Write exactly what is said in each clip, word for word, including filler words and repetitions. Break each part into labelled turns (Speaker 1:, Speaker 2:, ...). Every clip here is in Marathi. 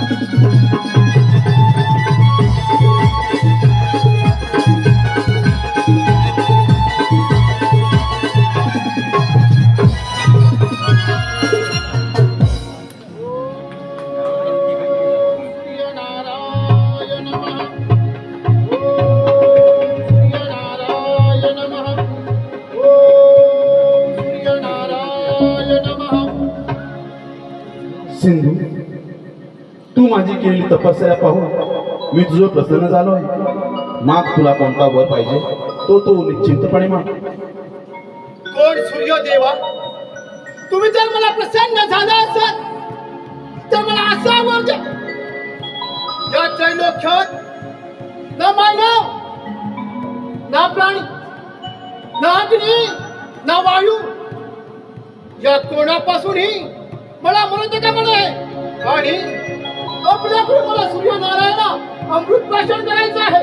Speaker 1: सिंधू, तू माझी केलेली तपस्या पाहून मी तुझं प्रसन्न झालो आहे। माग तुला कोणता वर पाहिजे तो तू निश्चिंतपणे माग।
Speaker 2: कोण सूर्यदेवा, तुम्ही जर मला प्रसन्न झाला असाल तर मला असा वर द्या। या त्रैलोक्यात ना मानव, ना प्राणी, ना अग्नी, ना वायू, या कोणापासूनही मला मरण का म्हणे आणि आपल्याकडे मला सूर्यनारायणा अमृत भाषण करायचं आहे।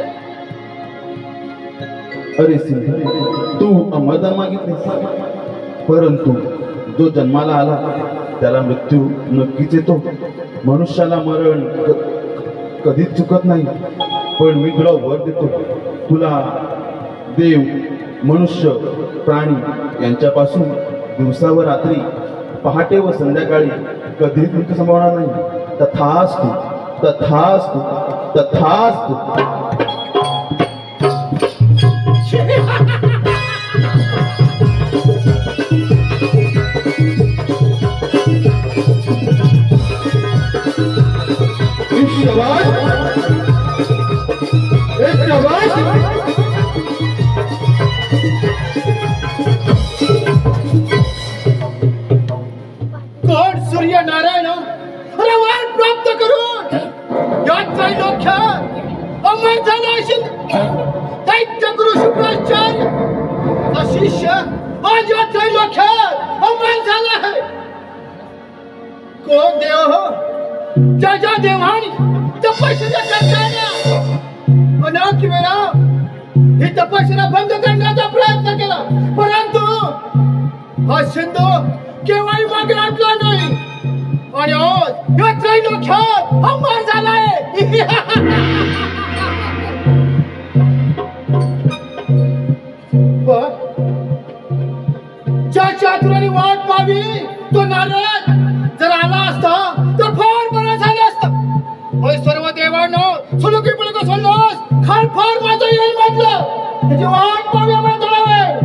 Speaker 1: अरे सिंधू, तू अमरदान मागितलेस, परंतु जो जन्माला आला त्याला मृत्यू नक्कीच येतो। मनुष्याला मरण कधीच चुकत नाही, पण मी तुला वर देतो। तुला देव, मनुष्य, प्राणी यांच्यापासून दिवसा व रात्री, पहाटे व संध्याकाळी कधीच मृत्यू संभवणार नाही। तथास्तु, तथास्तु, तथास्तु।
Speaker 2: कोण सूर्यनारायण वर प्राप्त करून या त्रैलोक्यात अमर झाला असेल दैत्य गुरु शुक्राचार्य शिष्य आज या त्रैलोक्यात अमर झाला आहे। कोण देव हो ज्या ज्या देवानी तपस्या करताना अनेक वेळा ही तपस्या भंग करण्याचा प्रयत्न केला, परंतु हा सिंधू केव्हाही मागे हटला नाही आणि आज या त्रैलोक्यात अमर झालाय। ज्या चातुराने वाट पाहावी तो नारद जर आला असता तर फार बरं झालं असतं। होय सर्व देवांनो सुलुकी पुलक सोडलोस खाल फार माझं येईल म्हटलं, त्याची वाट पाहावी आम्हाला थोडा वेळ।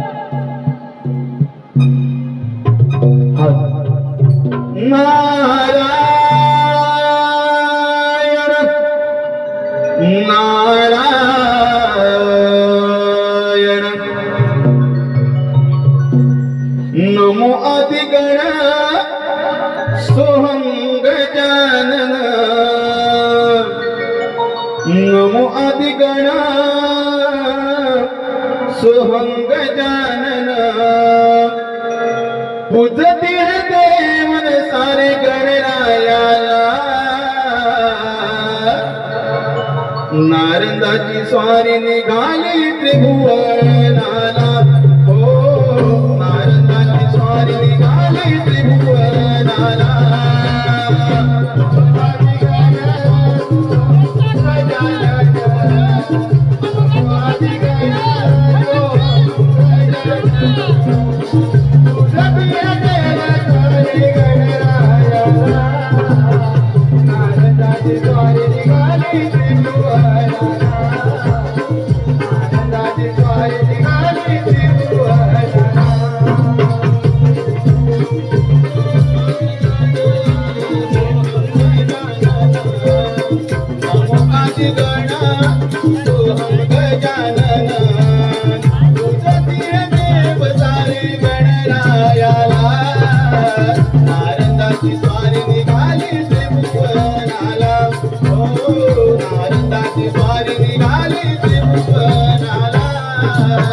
Speaker 1: नारायण नारायण नमो अधिगण सोहं गजानन, नमो अधिगण सोहं गजानन। पूजती है देवन सारे गणरायाला, नारदाची स्वारी निघाली त्रिभुवनाला। हो नारदाची स्वारी निघाली त्रिभुवनाला।
Speaker 3: नारदाची स्वारी निघाली त्रिभुवनाला।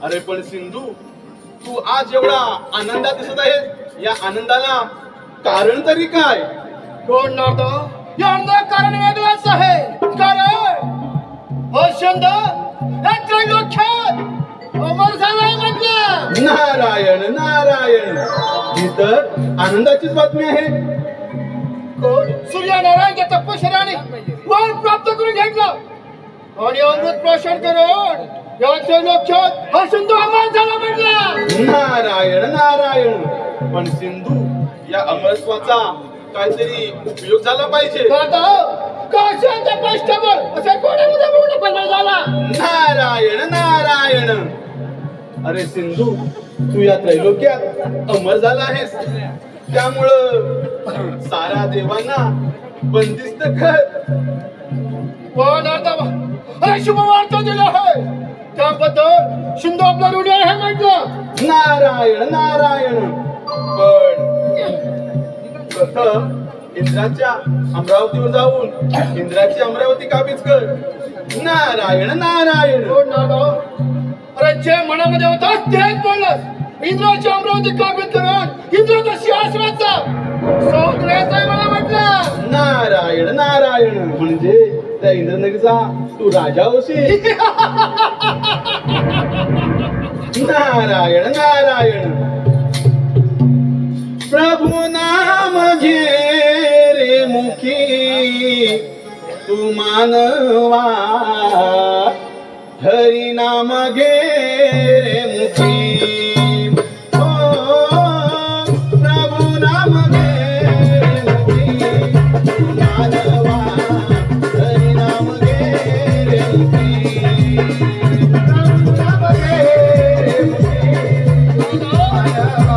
Speaker 1: अरे पण सिंधू, तू आज एवढा आनंदात दिसत आहेस, या आनंदाला कारण तरी काय?
Speaker 2: कोण नव्हतं याचं कारण वेगळंच आहे. कारण हो शंद त्रैलोक्यात अमर झालाय म्हटलं.
Speaker 1: नारायण नारायण, ही तर आनंदाचीच बातमी आहे.
Speaker 2: कोण सूर्यनारायणच्या तपश्चर्याने वर प्राप्त करून घेतलं आणि अमृत प्राशन करून या त्रैलोक्यात हा सिंधू अमर झाला म्हटलं.
Speaker 1: नारायण नारायण, पण सिंधू या अमरत्वाचा काहीतरी उपयोग झाला पाहिजे.
Speaker 2: कशाच्या कष्टावर असा कोणामध्ये पूर्ण बदल झाला.
Speaker 1: नारायण नारायण, अरे सिंधू, तू या त्रैलोक्यात अमर झाला आहेस, त्यामुळं सारा देवांना बंदिस्त कर.
Speaker 2: पण आता अरे शुभ वार्ता दिला आहे, त्याबद्दल सिंधू आपला ऋणी आहे म्हटलं.
Speaker 1: नारायण नारायण, पण प्रथम इंद्राच्या अमरावतीवर जाऊन इंद्राची अमरावती काबीज कर. नारायण नारायण.
Speaker 2: अरे जे मनामध्ये होतं तेच बोललास. इंद्राची अमरावती काबीज करून इंद्राच्या सिंहासनाचा शोध घ्यायचा मला म्हटलं.
Speaker 1: नारायण नारायण, म्हणजे त्या इंद्रनगरीचा तू राजा होशील. नारायण नारायण. प्रभु नाम घे रे मुखी तू मानवा, हरि नाम घे रे मुखी. ओ प्रभु नाम घे रे मुखी तू मानवा, हरि नाम घे रे मुखी. प्रभु नाम घे रे मुखी तू मानवा,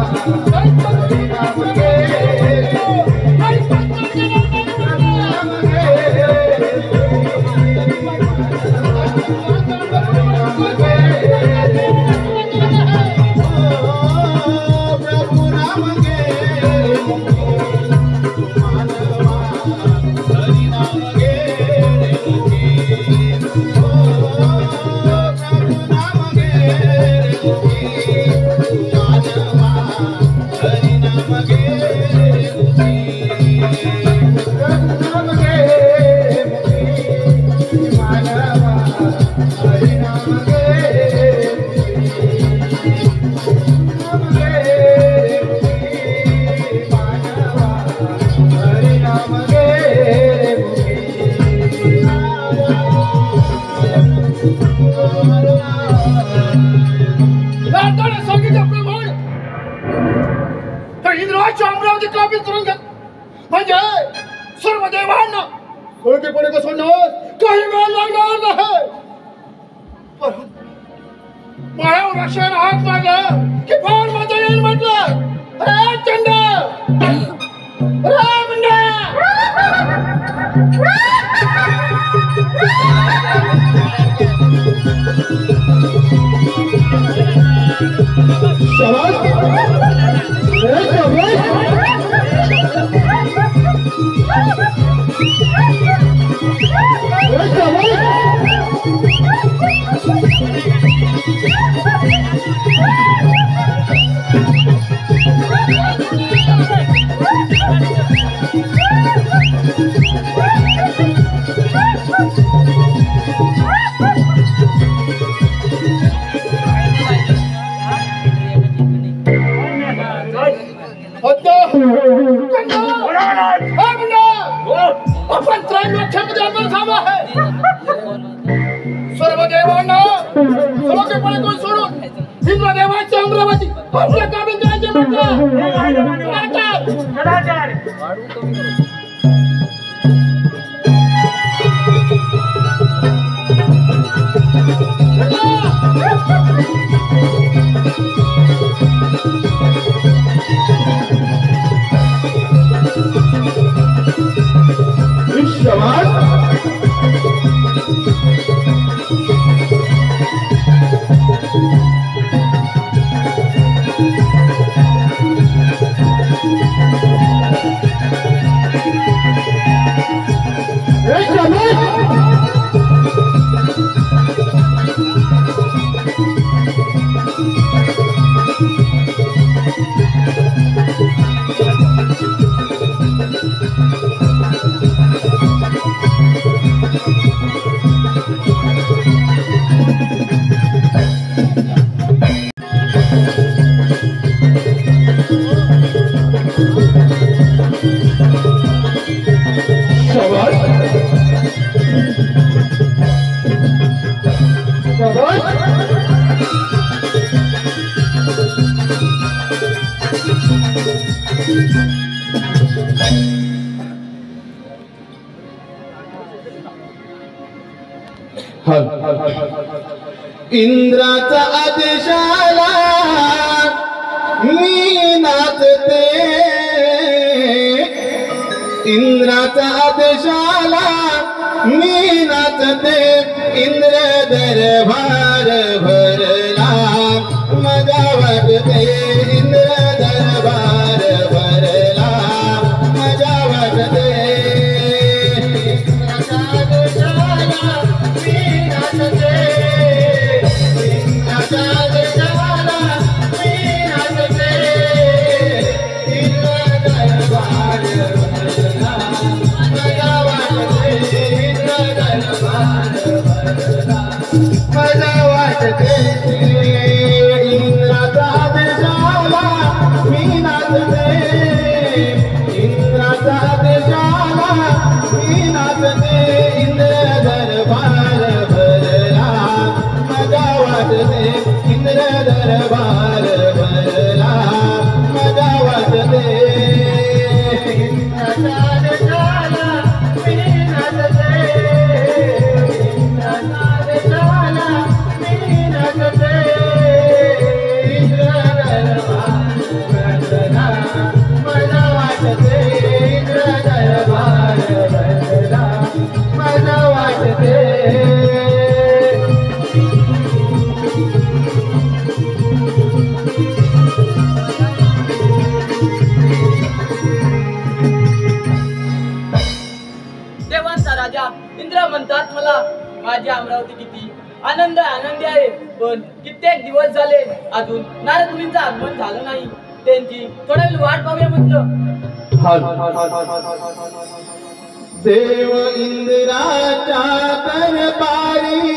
Speaker 1: अमरावती काबीज करून घ्या म्हणजे सर्व देवांना सोडकेपणे बसवण्यास काही वेळ लागणार नाही. पायावर रक्षण हात मारला की फार मजा येईल म्हटलं. अरे चंड, अरे मुंडा. आपण त्रैलोक्यामध्ये अमर झालो आहे. सर्व देवांना सोडकेपणे कोण सोडून इंद्रदेवाची अमरावती आपल्या काबीज करायचे म्हटलं. इंद्राचा आदेश आला मी नाचते, इंद्राचा आदेश आला मी नाचते, इंद्र दरबार भरला मजा वाटते, इंद्र दरबार भरला मजा वाटते.
Speaker 3: इंद्र म्हणतात मला माझी अमरावती किती आनंद आनंदी आहे, पण कित्येक दिवस झाले अजून नारद मुनींचं आगमन झालं नाही. त्यांची थोडा वेळ वाट पाहूया म्हटलं.
Speaker 1: देव इंद्राच्या दरबारी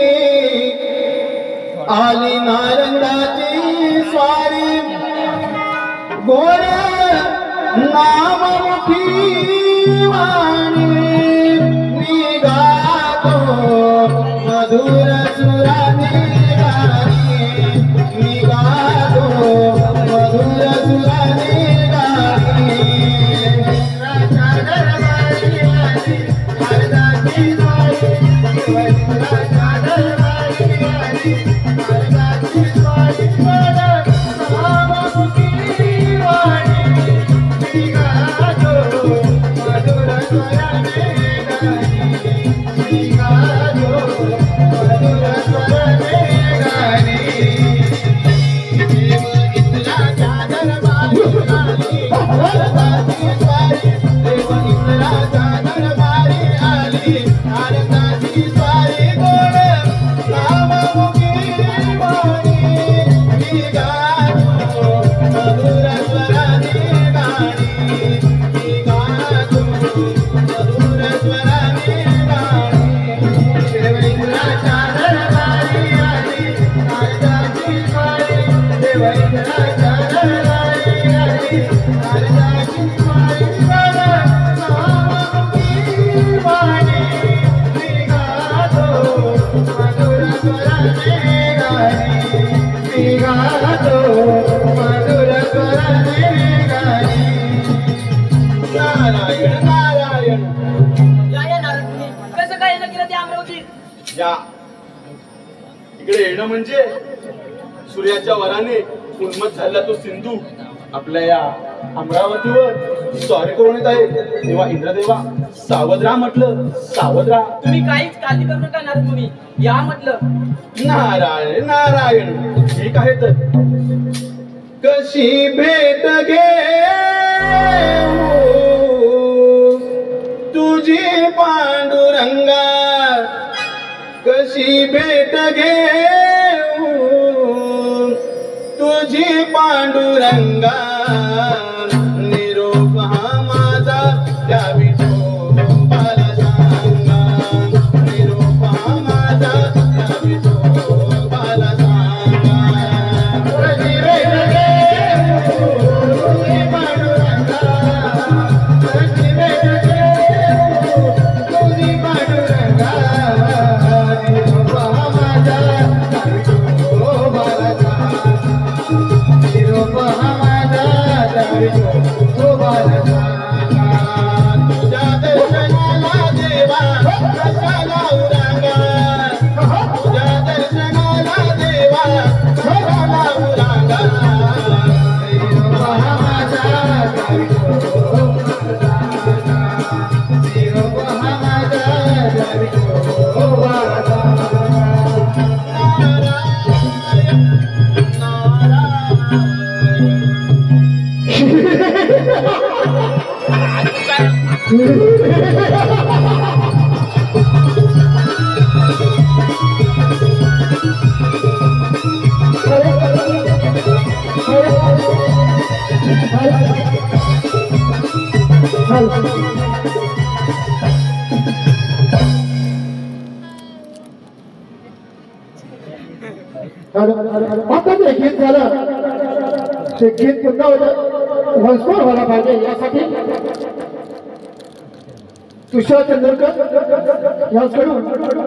Speaker 1: आली नारदाची स्वारी, गोड नाम मुठी वाणी मधुर सुराने गाणी, मी गातो मधुर सुराने गाणी. इंद्राच्या दरबारी आली नारदाची स्वारी, इंद्राच्या दरबारी आली नारदाची स्वारी, गोड नाममुखी वाणी मी गातो मधुर सुराने गाणी, मी गातो मधुर स्वराने गाणी. देव इंद्राच्या दरबारी आली नारदाची स्वारी, देव इंद्राच्या दरबारी आली नारदाची स्वारी, गोड नाममुखी वाणी मी गातो मधुर स्वराने गाणी, मी गातो मधुर स्वराने गाणी. देव इंद्राच्या दरबारी आली नारदाची स्वारी, देव इंद्राच्या दरबारी आली नारदाची स्वारी, गोड नाममुखी वाणी मी गातो मधुर स्वराने गाणी, मी गातो मधुर स्वराने गाणी. नारायण नारायण.
Speaker 3: या या नारद मुनी, कसं काय येणं केलं ते अमरावती?
Speaker 4: या इकडे येणं म्हणजे सूर्याच्या वराने उन्मत झालेला तो सिंधू आपल्या या अमरावतीवर स्वारी करून येत आहे. तेव्हा इंद्रदेवा सावध राहा म्हटलं, सावध राहा.
Speaker 3: तुम्ही काहीच काळजी करू नका नारद मुनी, या म्हटलं.
Speaker 4: नारायण नारायण. ठीक आहे तर
Speaker 1: कशी भेट घेऊ तुझी पांडुरंगा, कशी भेट घेऊ तुझी पांडुरंगा, निरोप हा माझा त्या विठोबाला सांगा, निरोप हा माझा त्या विठोबाला सांगा. कशी भेट घेऊ तुझी पांडुरंगा, कशी भेट घेऊ तुझी पांडुरंगा, निरोप हा माझा त्या विठोबाला सांगा, निरोप हा माझा
Speaker 2: तो बालका तुझ्या दर्शनाला देवा कशाला उरांगा तुझ्या दर्शनाला देवा कशाला उरांगा
Speaker 5: आता ते गीत झालं ते गीत पुन्हा घोषफोर व्हायला पाहिजे यासाठी तुषार चंद्रकर यांच्याकडून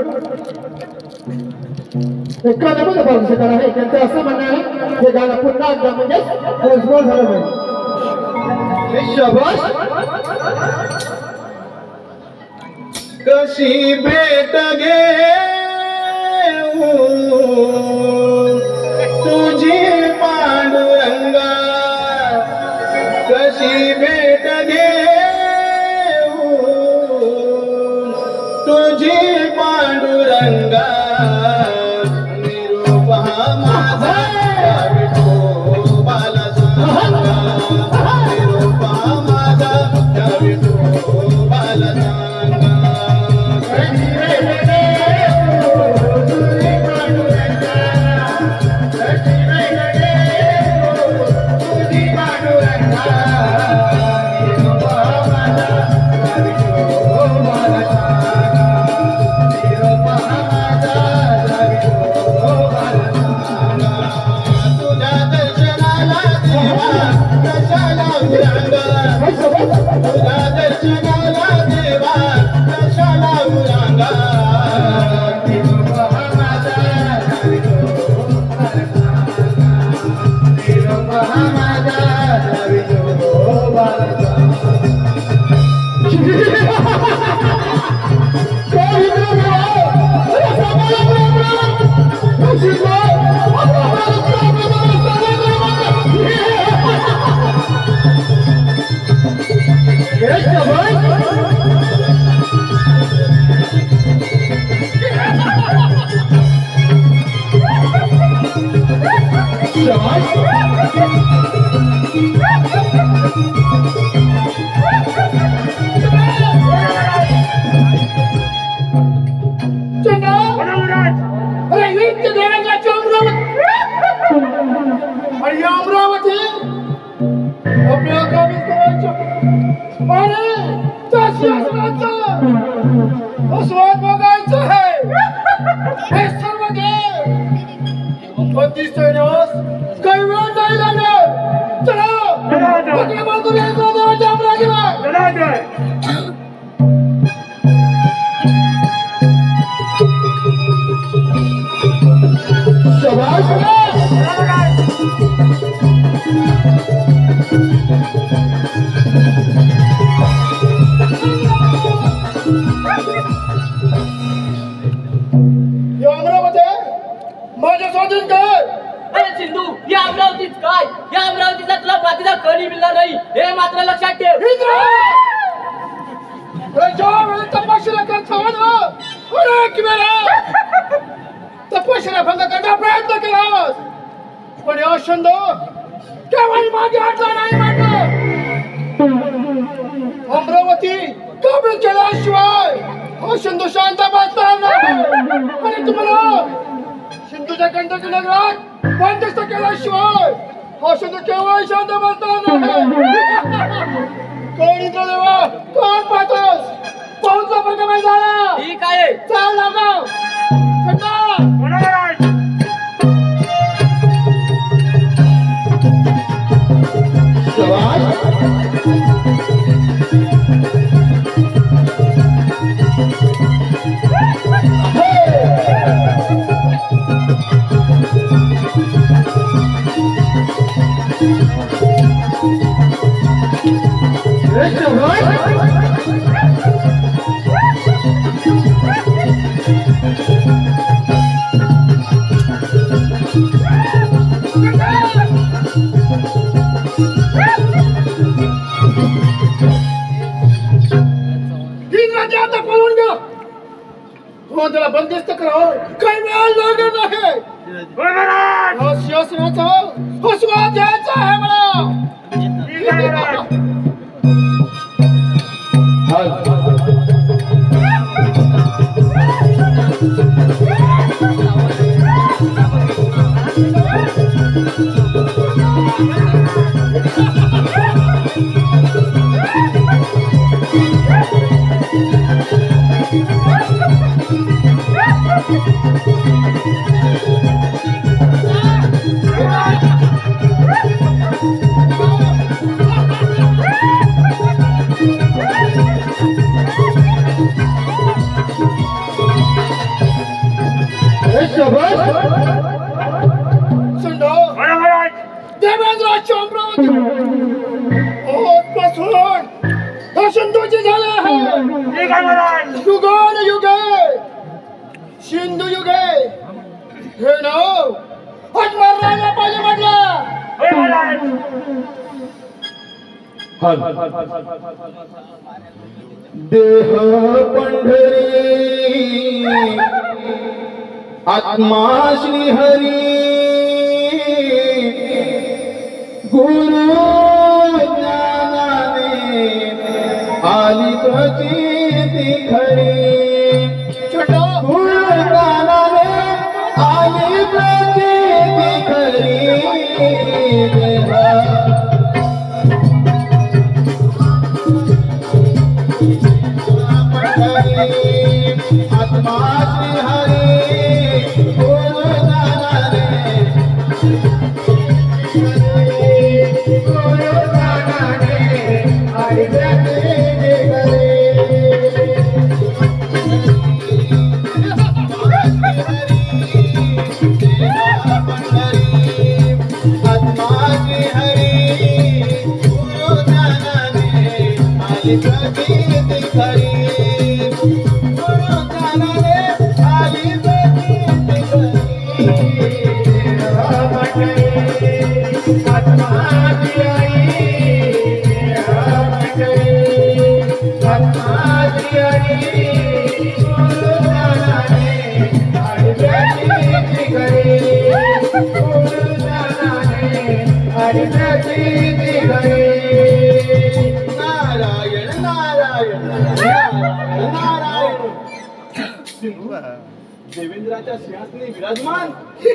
Speaker 5: एका नमूद पाहिजे आहे त्यांचं असं म्हणणं आहे हे गाणं पुन्हा एकदा म्हणजे घोषफोर झालं पाहिजे
Speaker 2: शाबास कशी भेट घेऊ तुझी पांडुरंगा कशी भेट घेऊ तुझी पांडुरंगा निरोप हा माझा विठोबाला सांगा निरोप हा माझा विठोबाला सांगा
Speaker 5: आणि अमरावती आपल्या काबीज करायचं आणि त्या शासनाचं अस्वाद बघायचं आहे हे सर्व घे पण दिसतोय काही वेळ नाही लागणार चला बाकी बाजूला यायचं देवाच्या अमरावतीला शाबाश माझ्या स्वाधीन कर
Speaker 3: अरे सिंधू या अमरावतीच काय या अमरावतीचा तुला बाकीचा कधी मिळणार नाही हे मात्र लक्षात ठेव
Speaker 5: तपशीला करतो तपशीला भंग करण्याचा प्रयत्न केला पण या छंद केव्हाही मागे हटला नाही मानलं अमरावती काबीज केल्याशिवाय हा छंद शांत बसणार नाही आणि तुम्हाला सिंधूच्या कंटकी नगरात बंदिस्त केल्याशिवाय हा शब्द केव्हाही शांत बसणार नाही कोण इथं देवा कोण पाहतोस पाहूनचा प्रकरण झाला
Speaker 3: ठीक आहे
Speaker 5: चाल लागाव
Speaker 2: Thank you. इंद्राजी आता पळून ग हो त्याला बंदिस्त करावं काही वेळ लागत आहे हो शिवसेनेचा हो स्वाध्यायाचा आहे मला देवेंद्राची अमरावती पासून सिंधूची झाले आहे युगान युगे सिंधू युगे हे नाव अजमेर राजा पाहिजे म्हटलं
Speaker 1: देह पंढरी आत्मा श्री हरी गुरु ज्ञानाने आली प्रचिती खरी गुरु ज्ञानाने आली प्रचिती खरी आत्मा श्री हरी गुरु ज्ञानाने नारायण नारायण नारायण देवेंद्राच्या सिंहासनी विराजमान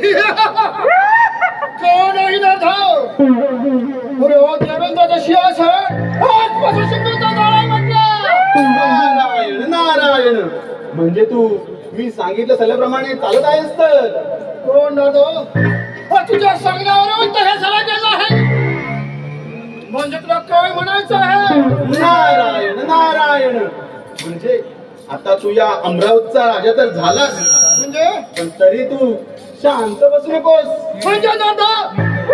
Speaker 2: कोण आहे ना धाव अरे ओ देवेंद्राचा सिंहासन आजपासून सिंधूचा झाला म्हटलं
Speaker 4: नारायण नारायण म्हणजे तू मी सांगितलं सल्याप्रमाणे चालत आहेस तर
Speaker 2: कोण ना तो तुझ्या सांगण्यावर तर हे सगळं केलं आहे म्हणजे तुला काय म्हणायचं आहे
Speaker 4: नारायण नारायण म्हणजे आता तू या अमरावतीचा राजा तर झालास
Speaker 2: म्हणजे
Speaker 4: पण तरी तू शांत बसू नकोस
Speaker 2: म्हणजे दादा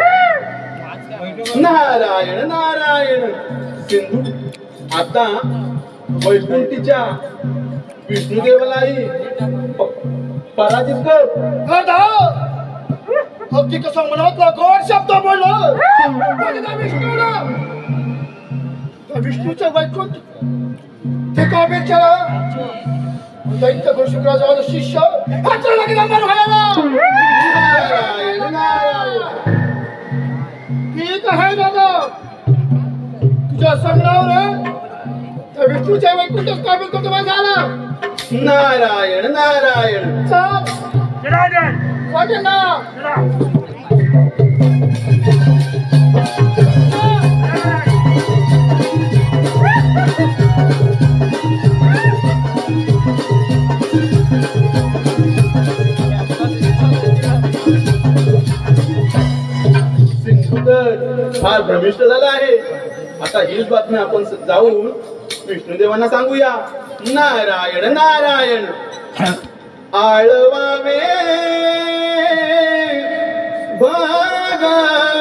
Speaker 4: नारायण नारायण सिंधू आता वैकुंठीच्या विष्णुदेवालाही प- पराजित कर
Speaker 2: दादा अगदी कसं मनातला गोड शब्द बोललो म्हणजे त्या विष्णूला त्या विष्णूचं वैकुंठ ते का बेचारा दैत्य शुक्राचा शिष्य हातला लागला मर व्हायला
Speaker 4: नारायण नारायण
Speaker 2: ठीक आहे दादा तुझ्या सांगण्यावर त्या विष्णूच्या वैकुंठच काबील करतो माझा झाला
Speaker 4: नारायण नारायण
Speaker 2: चल वाटे ना
Speaker 4: सिंधू तर फार भ्रमिष्ट झाला आहे आता हीच बातमी आपण स- जाऊन विष्णुदेवांना सांगूया नारायण नारायण आळवावे भगवंता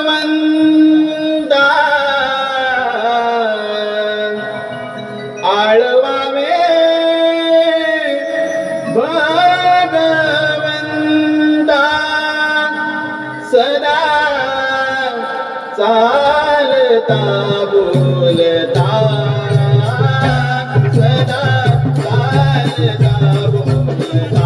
Speaker 4: आळवावे भगवंता सदा चालता बोलता सदा चालता बोलता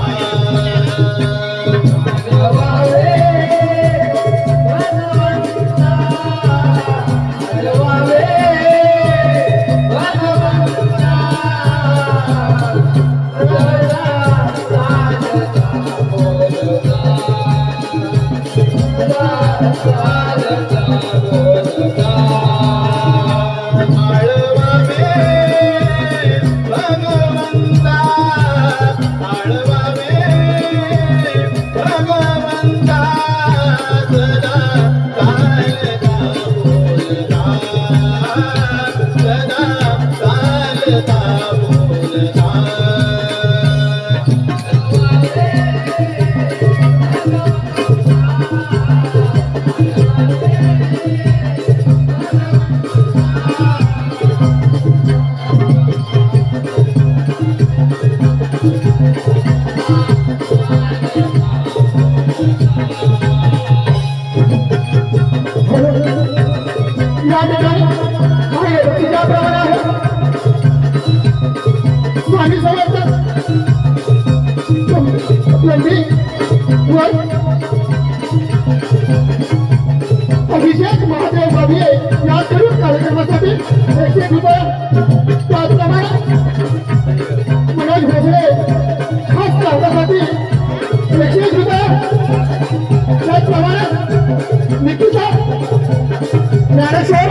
Speaker 5: अभिषेक महादेव बाबी या करून कार्यक्रमासाठी एकशे रुपये त्याचप्रमाणे मनोज भोसले खास लावण्यासाठी एकशे रुपये त्याचप्रमाणे निकिता ज्ञानेश्वर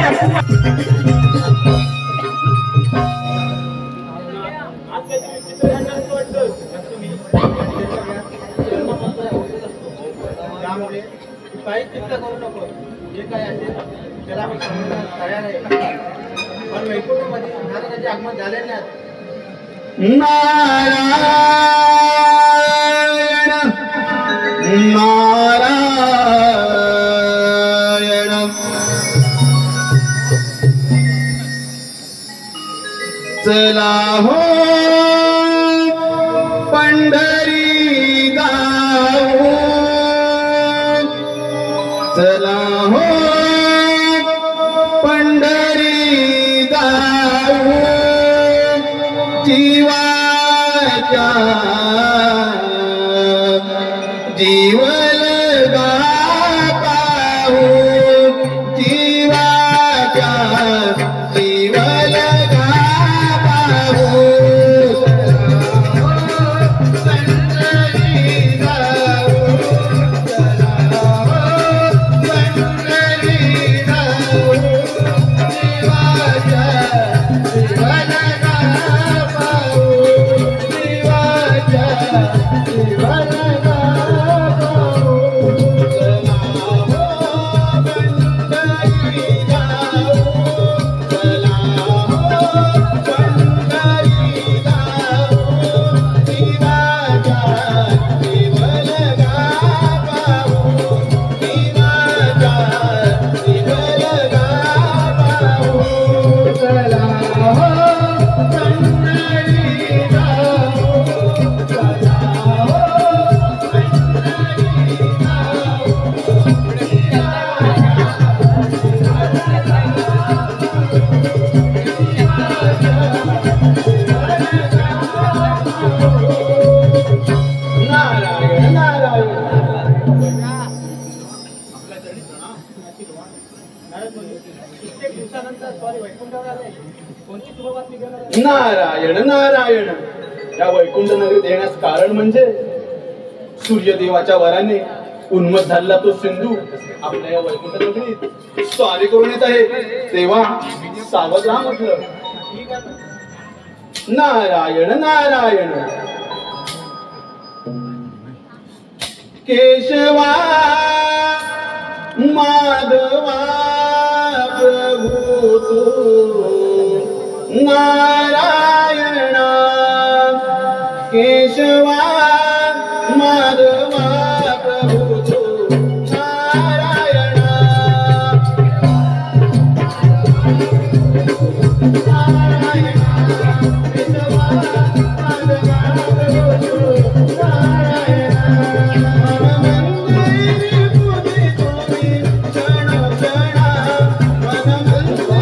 Speaker 2: त्यामुळे काही चिंता करू नको. जे काय असेल त्याला मी समजण्यास तयार आहे. पण वैकुंठमध्ये महाराजांचे आगमन झाले नाही.
Speaker 4: नारायण नारायण चला हो पंढरी जाऊ चला हो पंढरी जाऊ जीवाच्या जीवन पाहू जीवाच्या जीवन पाहू नारायण नारायण या वैकुंठ नगरीत येण्यास कारण म्हणजे सूर्यदेवाच्या वराने उन्मत्त झालेला तो सिंधू आपल्या या वैकुंठ नगरीत स्वारी करून येत आहे. तेव्हा सावध राहा म्हटलं. नारायण नारायण केशवा माधवा प्रभू तू नारायण केशवा माधवा प्रभू तू नारायण नारायण केशवा माधवा प्रभू तू नारायण मन मंदिर पूजे तुम्ही क्षण क्षण मन मंदिर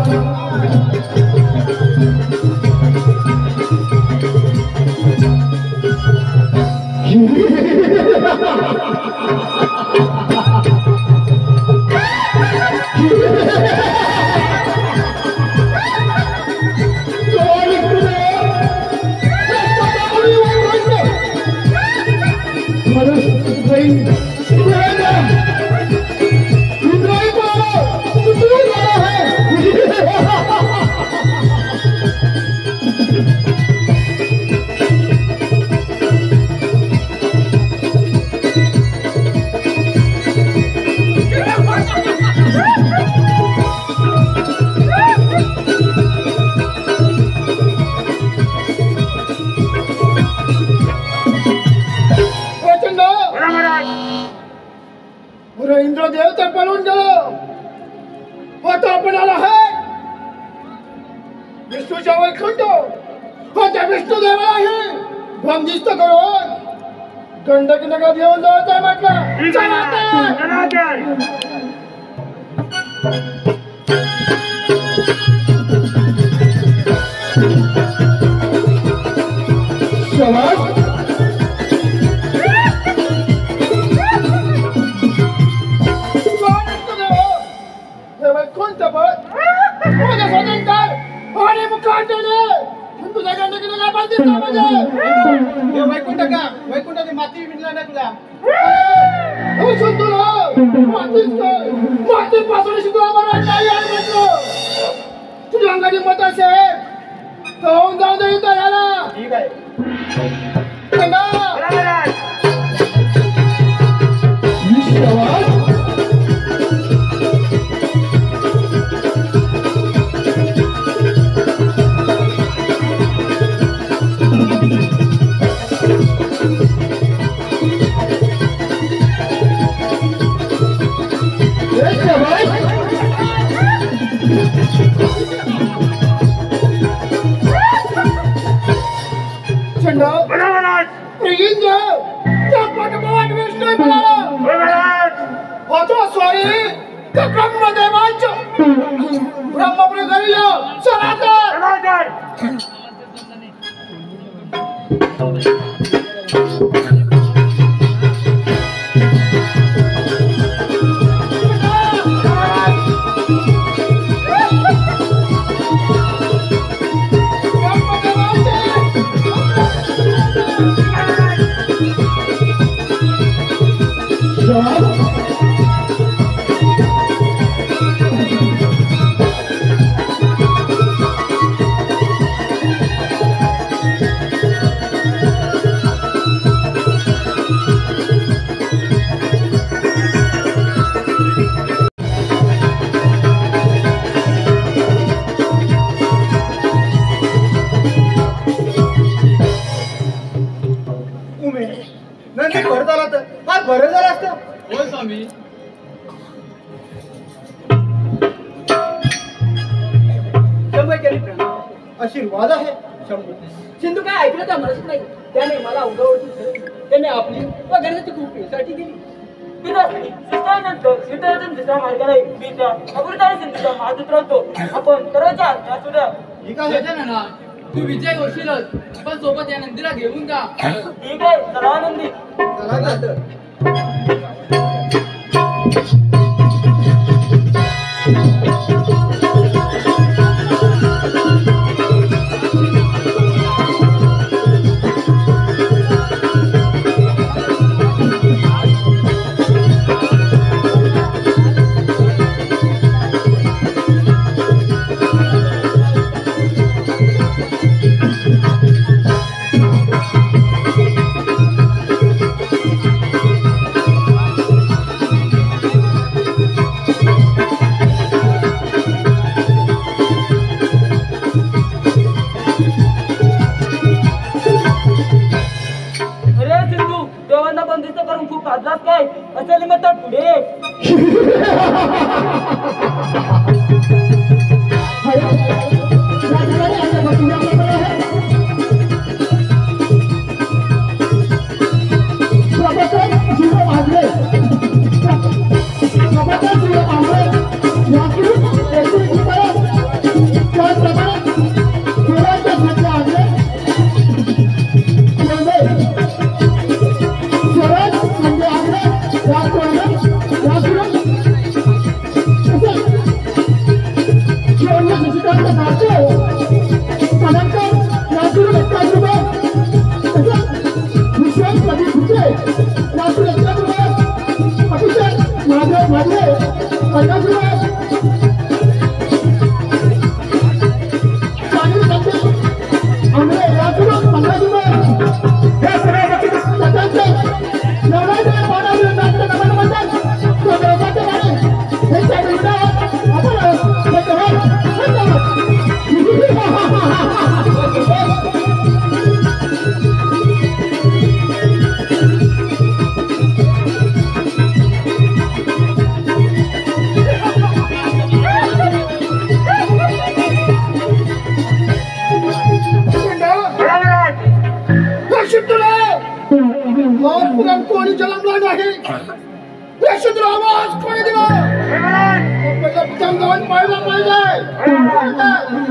Speaker 2: इंद्रदेव तर पळून गेलो. आता आपण आला आहे विष्णूच्या वैकुंठ. त्या विष्णुदेवालाही भंगिस्त करून गंडकी नगर घेऊन जायचं आहे म्हटलं. चला
Speaker 5: वैकुंठ का वैकुंठाची माती विणला ना तुला.
Speaker 2: माती पासून शिकवा तुझ्या अंगाची मत असेल तर जाऊ दे इथं याला.
Speaker 5: ठीक आहे.
Speaker 2: ब्रह्मपुरी घरी चला तर.
Speaker 5: बरं झालं असतं.
Speaker 3: हो स्वामी.
Speaker 5: आशीर्वाद आहे.
Speaker 3: सिंधू काय ऐकलं तर म्हणत नाही. त्याने मला उगावरती त्याने आपली व गणेशाची खूप पेसाठी दिली. आपण करायच्या तू विजय होशीलच पण सोबत या नंदीला घेऊन जा. ठीक आहे. चला आनंदी.
Speaker 5: चला
Speaker 3: काय असेल मग तर पुढे
Speaker 5: Thank you.
Speaker 2: कोणी जन्मला नाही प्रसिद्ध आवाज कोणी दिला पहिला जाऊन पाहिला पाहिजे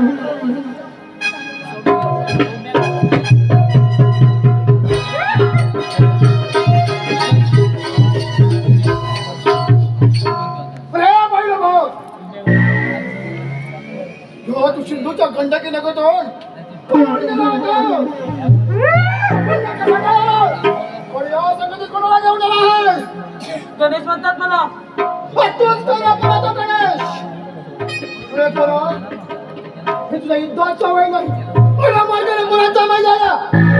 Speaker 2: तू सिंधूच्या गंडकी नगतो
Speaker 3: गणेश म्हणतात मला
Speaker 2: हे तुझा युद्धाचा वेळ नाही मला मार्गाने मुलाचा माय झाला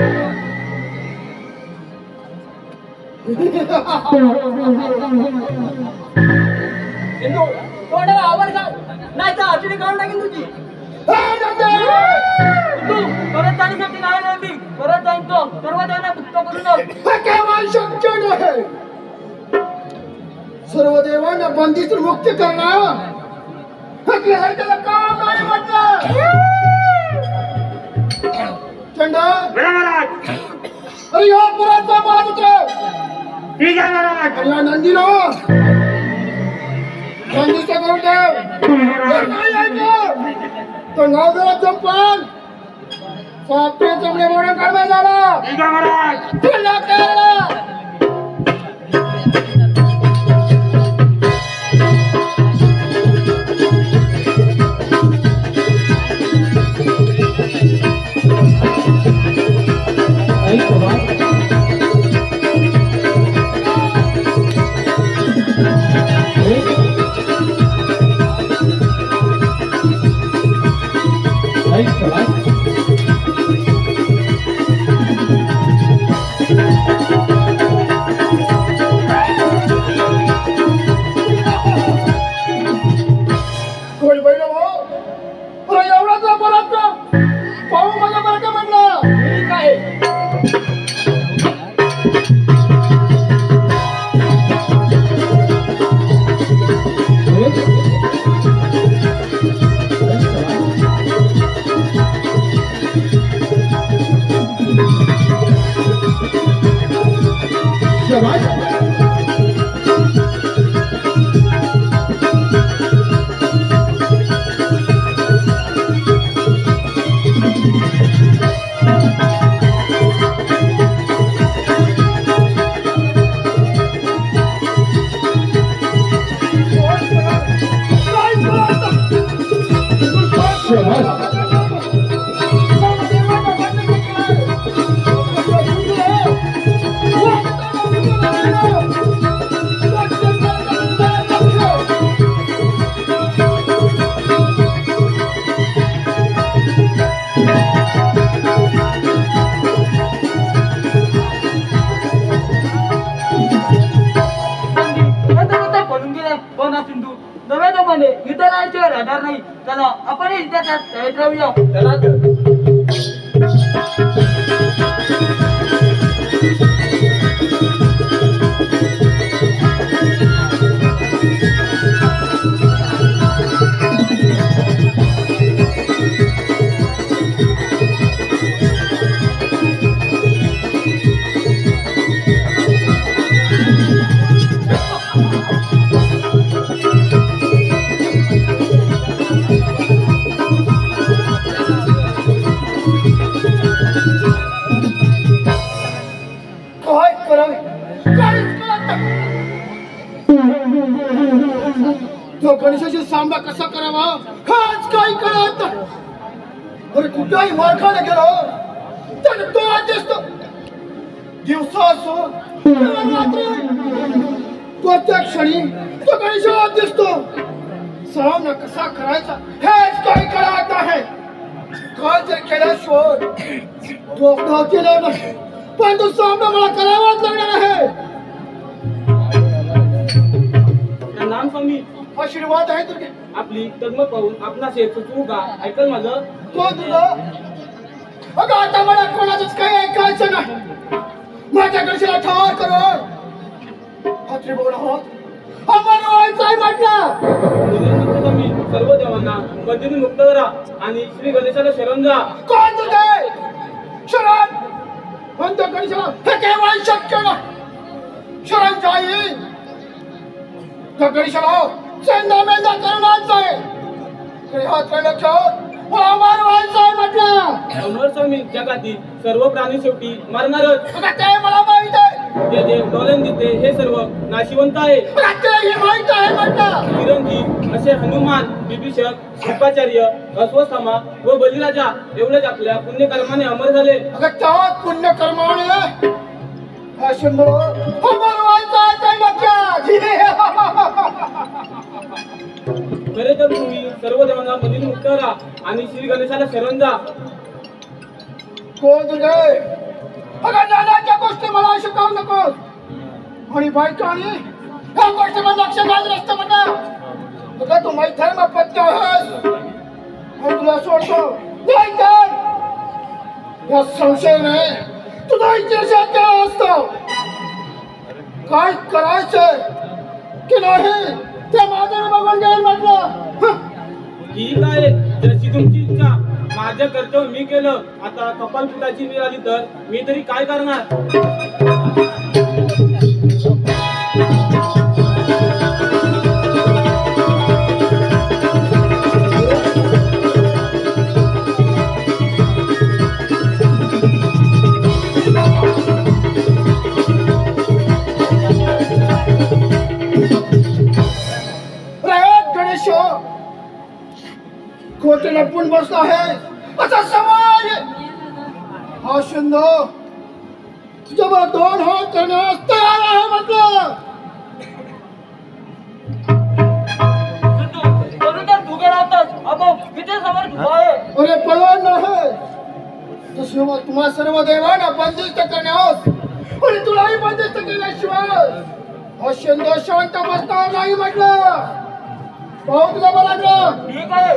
Speaker 3: सिंधू तोंडाला आवाज घाल नाही तर अडचणी काढून टाकेन तुझी तू परत जाण्यासाठी नाही आली परत जाईन तो सर्व त्यांना मुक्त करून
Speaker 2: केवळ शक्य नाही सर्व देवांना बंदीतून मुक्त करणार त्याला काम नाही म्हटलं चंडा अरे या पुराचा महापुत्र
Speaker 5: ठीक आहे महाराज
Speaker 2: या नंदीनो नंदीचा करून ठेव नाही ऐकलं तो नाव जरा चंपल सापटे चमडे म्हणून काढला झाला
Speaker 5: ठीक आहे महाराज
Speaker 2: तुला काय
Speaker 3: राहणार नाही चला आपण त्याच्यात तयार राहूया
Speaker 2: तो गणेशाची सामना कसा करावा हाच काही कळत नाही. अरे कुठलाही मार्गाने गेलो तर तो आज दिसतो. दिवसा असो किंवा रात्री प्रत्येक क्षणी तो गणेशात दिसतो. सामना कसा करायचा हेच काही कळत आहे. काय जर केल्याशिवाय तो अपघात केला नाही, पण तो सामना मला करावाच लागणार आहे.
Speaker 3: नाम स्वामी
Speaker 2: आशीर्वाद आहे तुझे.
Speaker 3: आपली तगमग पाहून आपणास येत सुचवू का? ऐकल माझं.
Speaker 2: तो तुला अगं आता मला कोणाचंच काही ऐकायचं नाही. माझ्या गणेशाला ठार करून खात्री बोल आहोत आम्हाला व्हायचं आहे म्हटलं.
Speaker 3: स्वामी सर्व देवांना बंदिनी मुक्त करा आणि श्री गणेशाला शरण जा.
Speaker 2: कोण तुझे शरण पण त्या गणेशाला हे केव्हाही शक्य नाही. शरण जाईल त्या गणेशाला चेंदा मेंदा करणारच आहे. तरी हा त्रैलोक्यात अमर व्हायचं आहे म्हटलं.
Speaker 3: अमर स्वामी जगातील सर्व प्राणी शेवटी मरणारच.
Speaker 2: आता ते मला माहित आहे.
Speaker 3: जे जे डोलन देते हे सर्व नाशिवंत आहे.
Speaker 2: आता तेही माहित आहे म्हटलं.
Speaker 3: चिरंजीव असे हनुमान, विभीषण, कृपाचार्य, अश्वत्थामा व बलिराजा एवढेच आपल्या पुण्यकर्माने अमर झाले.
Speaker 2: अगं त्यात पुण्यकर्माने हा सुंदर अमर व्हायचं आहे त्रैलोक्यात.
Speaker 3: खरे तर तुम्ही सर्व देवांना बंदिनी मुक्त करा आणि श्री गणेशाला शरण जा.
Speaker 2: कोण तुझे अगं नानाच्या गोष्टी मला शिकवू नकोस. आणि बायकाने ह्या गोष्टीमध्ये लक्ष घालत असतं म्हणा. अगं तू मैथर्म पत्य आहेस आणि तुला सोडतो नाही तर या संशयाने तुझा इतिहास केला असतो. काय करायचंय की नाही ते माझ्याने बघून घेईल म्हटलं.
Speaker 3: ठीक आहे, जशी तुमची इच्छा. माझं कर्तव्य मी केलं. आता कपाल फुटाची वेळ आली तर मी तरी काय करणार.
Speaker 2: खोटे लपून बसला आहे असा समाज. हा सुंदर तुझ्यावर दोन हात करण्यास तयार आहे म्हटलं. अरे पळवण नाही तसं तुम्हा सर्व देवांना बंदिस्त करण्यास आणि तुलाही बंदिस्त केल्याशिवाय हा सुंदर शांत बसणार नाही म्हटलं. पाहू तुला मला लागलं.
Speaker 3: ठीक आहे.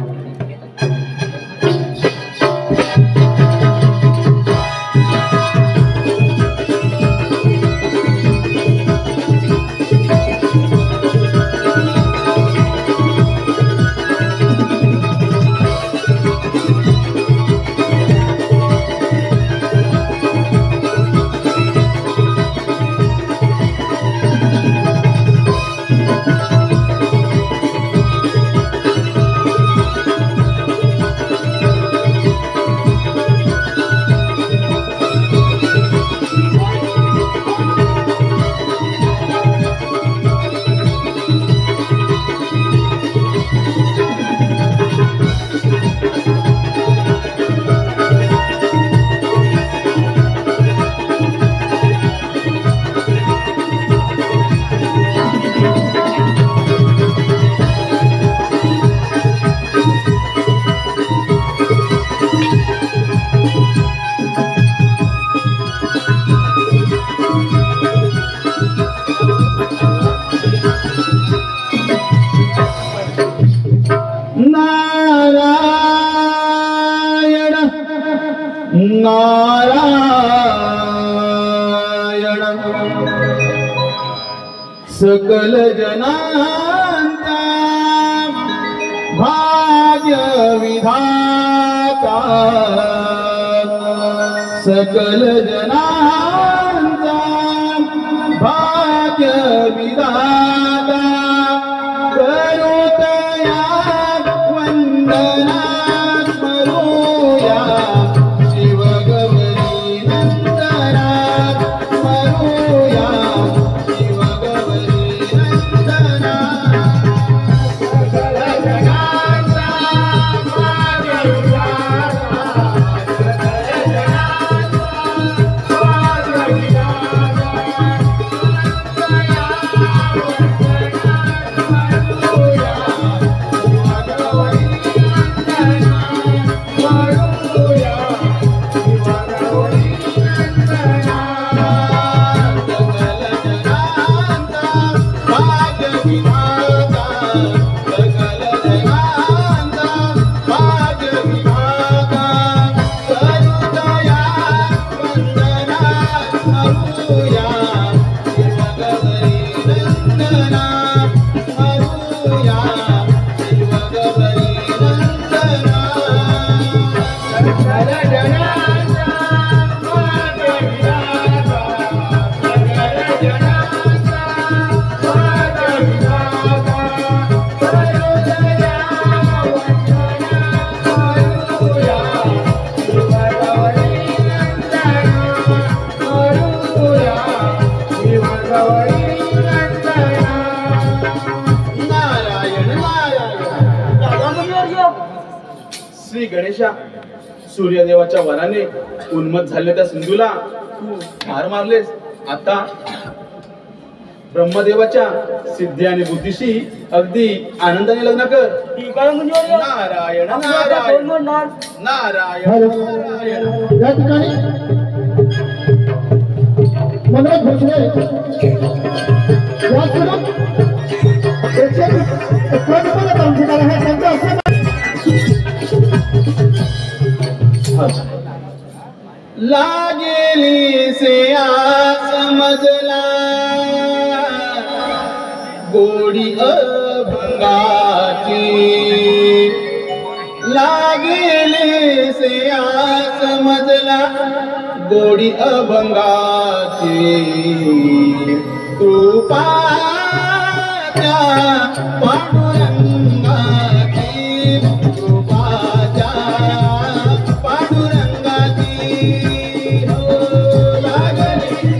Speaker 1: नारायण सकल जनांचा भाग्य विधाता, सकल जनांचा भाग्य विधाता, करुतया वंदना स्मरूया शिव गौरी नंदना, स्मरूया शिव गौरी नंदना, सकल जनांचा
Speaker 2: मारूया विवादावरी नंदना.
Speaker 4: श्री गणेशा, सूर्यदेवाच्या वराने उन्मत्त झाले त्या सिंधूला तू ठार मारलेस. आता ब्रह्मदेवाच्या सिद्धी आणि बुद्धीशी अगदी आनंदाने लग्न कर.
Speaker 3: ठीक आहे मुनिवर्य.
Speaker 4: नारायण
Speaker 3: आता
Speaker 4: नारायण
Speaker 3: कोण म्हणणार?
Speaker 4: नारायण
Speaker 5: हॅलो.
Speaker 4: नारायण.
Speaker 5: या ठिकाणी मनोज भोसले याचबरोबर एकशे एकोणपन्नास काउन्सिलर आहे त्यांचं असं
Speaker 4: लागेली से आ समजला गोडी अभंगाची. लागेली से आ समजला गोडी अभंगाची. कृपा त्या पांडुरंगाची. कृपाच्या पांडुरंगाची. हो लागली